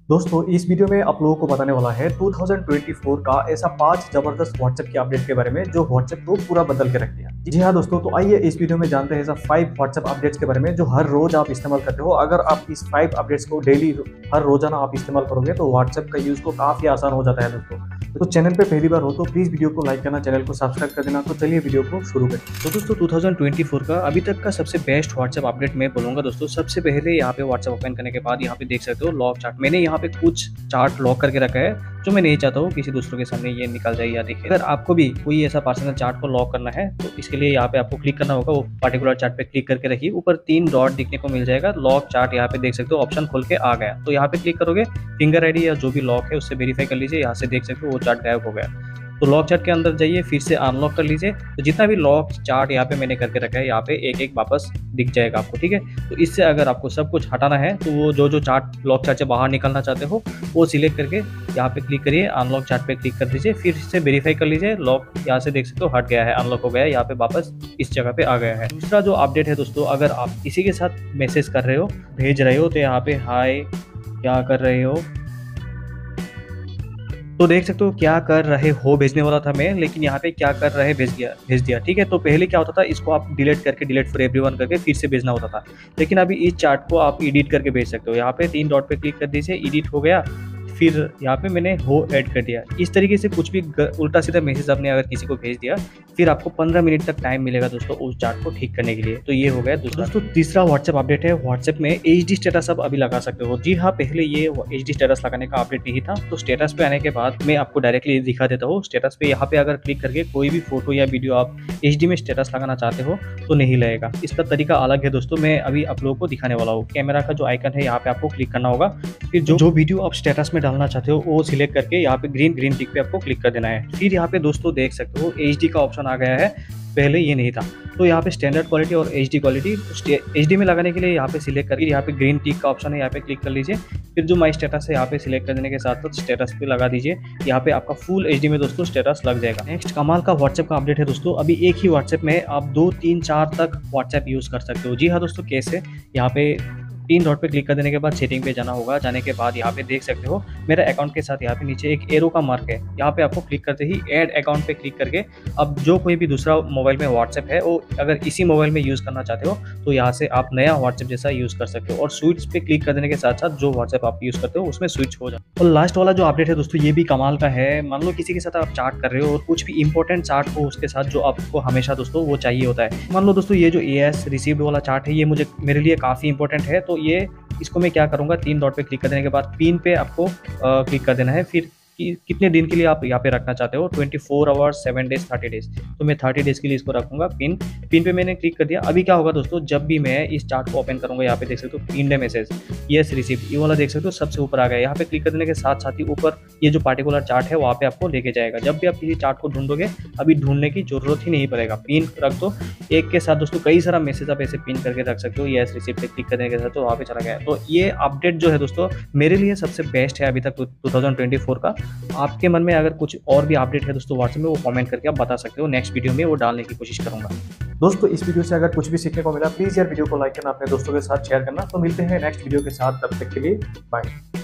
दोस्तों इस वीडियो में आप लोगों को बताने वाला है 2024 का ऐसा 5 जबरदस्त व्हाट्सएप की अपडेट के बारे में जो व्हाट्सएप को पूरा बदल के रख दिया। जी हाँ दोस्तों, तो आइए इस वीडियो में जानते हैं ऐसा 5 व्हाट्सएप अपडेट्स के बारे में जो हर रोज आप इस्तेमाल करते हो। अगर आप इस 5 अपडेट्स को डेली हर रोजाना आप इस्तेमाल करोगे तो व्हाट्सएप का यूज को काफी आसान हो जाता है दोस्तों। तो चैनल पे पहली बार हो तो प्लीज वीडियो को लाइक करना, चैनल को सब्सक्राइब कर देना। तो चलिए वीडियो को शुरू करें। तो दोस्तों 2024 का अभी तक का सबसे बेस्ट व्हाट्सएप अपडेट मैं बोलूँगा दोस्तों। सबसे पहले यहाँ पे व्हाट्सएप ओपन करने के बाद यहाँ पे देख सकते हो लॉक चार्ट। मैंने यहाँ पे कुछ चार्ट लॉक करके रखा है जो मैं नहीं चाहता हूँ किसी दूसरों के सामने ये निकल जाए या दिखे। अगर आपको भी कोई ऐसा पर्सनल चार्ट को लॉक करना है तो इसके लिए यहाँ पे आपको क्लिक करना होगा। वो पर्टिकुलर चार्ट पे क्लिक करके रखिए, ऊपर 3 डॉट दिखने को मिल जाएगा, लॉक चार्ट यहाँ पे देख सकते हो ऑप्शन खुल के आ गया। तो यहाँ पे क्लिक करोगे, फिंगर आईडी या जो भी लॉक है उससे वेरीफाई कर लीजिए। यहाँ से देख सकते हो वो चार्ट गायब हो गया। तो लॉक चार्ट के अंदर जाइए, फिर से अनलॉक कर लीजिए। तो जितना भी लॉक चार्ट यहाँ पे मैंने करके रखा है यहाँ पे एक एक वापस दिख जाएगा आपको, ठीक है। तो इससे अगर आपको सब कुछ हटाना है तो वो जो चार्ट लॉक चार्ट से बाहर निकलना चाहते हो वो सिलेक्ट करके यहाँ पे क्लिक करिए, अनलॉक चार्ट पे क्लिक कर दीजिए, फिर से वेरीफाई कर लीजिए। लॉक यहाँ से देख सकते हो हट गया है, अनलॉक हो गया है, यहाँ पे वापस इस जगह पे आ गया है। दूसरा जो अपडेट है दोस्तों, अगर आप किसी के साथ मैसेज कर रहे हो, भेज रहे हो, तो यहाँ पे हाय क्या कर रहे हो, तो देख सकते हो क्या कर रहे हो भेजने वाला था मैं, लेकिन यहाँ पे क्या कर रहे भेज दिया, ठीक है। तो पहले क्या होता था, इसको आप डिलीट करके डिलीट फॉर एवरीवन करके फिर से भेजना होता था, लेकिन अभी इस चार्ट को आप एडिट करके भेज सकते हो। यहाँ पे 3 डॉट पे क्लिक कर दीजिए, एडिट हो गया, फिर यहाँ पे मैंने हो ऐड कर दिया। इस तरीके से कुछ भी उल्टा सीधा मैसेज आपने अगर किसी को भेज दिया, फिर आपको 15 मिनट तक टाइम मिलेगा दोस्तों उस चार्ट को ठीक करने के लिए। तो ये हो गया दोस्तों तीसरा व्हाट्सएप अपडेट है। व्हाट्सएप में एचडी स्टेटस अब अभी लगा सकते हो। जी हाँ, पहले ये एचडी स्टेटस लगाने का अपडेट नहीं था। तो स्टेटस पे आने के बाद मैं आपको डायरेक्टली दिखा देता हूँ। स्टेटस पे यहाँ पे अगर क्लिक करके कोई भी फोटो या वीडियो आप एचडी में स्टेटस लगाना चाहते हो तो नहीं लगेगा। इसका तरीका अलग है दोस्तों, मैं अभी आप लोगों को दिखाने वाला हूँ। कैमरा का जो आइकन है यहाँ पे आपको क्लिक करना होगा, फिर जो वीडियो आप स्टेटस में डालना चाहते हो वो सिलेक्ट करके यहाँ पे ग्रीन टिक पे आपको क्लिक कर देना है। फिर यहाँ पे दोस्तों देख सकते हो एचडी का ऑप्शन आ गया है, पहले ये नहीं था। तो यहाँ पे स्टैंडर्ड क्वालिटी और एचडी क्वालिटी, एचडी में लगाने के लिए यहाँ पे सिलेक्ट करके यहाँ पे ग्रीन टिक का ऑप्शन है, यहाँ पे क्लिक कर लीजिए। फिर जो माई स्टेटस है यहाँ पे सिलेक्ट कर देने के साथ साथ स्टेटस पे लगा दीजिए। यहाँ पे आपका फुल एचडी में दोस्तों स्टेटस लग जाएगा। नेक्स्ट कमाल का व्हाट्सएप का अपडेट है दोस्तों। अभी एक ही व्हाट्सएप में आप 2, 3, 4 तक व्हाट्सएप यूज कर सकते हो। जी हाँ दोस्तों, कैसे? यहाँ पे 3 डॉट पे क्लिक कर देने के बाद सेटिंग पे जाना होगा। जाने के बाद यहाँ पे देख सकते हो मेरा अकाउंट के साथ यहाँ पे नीचे एक एरो का मार्क है, यहाँ पे आपको क्लिक करते ही ऐड अकाउंट पे क्लिक करके अब जो कोई भी दूसरा मोबाइल में व्हाट्सएप है वो अगर इसी मोबाइल में यूज़ करना चाहते हो तो यहाँ से आप नया व्हाट्सएप जैसा यूज़ कर सकते हो। और स्विच पे क्लिक कर देने के साथ साथ जो व्हाट्सएप आप यूज़ करते हो उसमें स्विच हो जाए। और लास्ट वाला जो अपडेट है दोस्तों ये भी कमाल का है। मान लो किसी के साथ आप चैट कर रहे हो और कुछ भी इंपॉर्टेंट चार्ट हो उसके साथ जो आपको हमेशा दोस्तों वो चाहिए होता है। मान लो दोस्तों ये जो एएस रिसीव्ड वाला चार्ट है ये मेरे लिए काफ़ी इंपॉर्टेंट है। तो ये इसको मैं क्या करूँगा, 3 डॉट पे क्लिक कर देने के बाद पिन पे आपको क्लिक कर देना है। फिर कितने दिन के लिए आप यहाँ पे रखना चाहते हो, 24 आवर्स, 7 डेज, 30 डेज। तो मैं 30 डेज के लिए इसको रखूंगा। पिन पे मैंने क्लिक कर दिया। अभी क्या होगा दोस्तों, जब भी मैं इस चार्ट को ओपन करूंगा यहाँ पे देख सकते हो पिन मैसेज यस रिसीव, ये वाला देख सकते हो सबसे ऊपर आ गया। यहाँ पे क्लिक कर देने के साथ साथ ही ऊपर ये जो पार्टिकुलर चार्ट है वहाँ पे आपको लेके जाएगा। जब भी आप किसी चार्ट को ढूंढोगे अभी ढूंढने की जरूरत ही नहीं पड़ेगा, पिन रख दो। एक के साथ दोस्तों कई सारा मैसेज आप ऐसे पिन करके रख सकते हो। यस रिसीव पे क्लिक करने के साथ तो वहाँ पे चला गया। तो ये अपडेट जो है दोस्तों मेरे लिए सबसे बेस्ट है अभी तक 2024 का। आपके मन में अगर कुछ और भी अपडेट है दोस्तों व्हाट्सएप में वो कमेंट करके आप बता सकते हो। नेक्स्ट वीडियो में वो डालने की कोशिश करूंगा। दोस्तों इस वीडियो से अगर कुछ भी सीखने को मिला प्लीज यार वीडियो को लाइक करना, अपने दोस्तों के साथ शेयर करना। तो मिलते हैं नेक्स्ट वीडियो के साथ, तब तक के लिए बाय।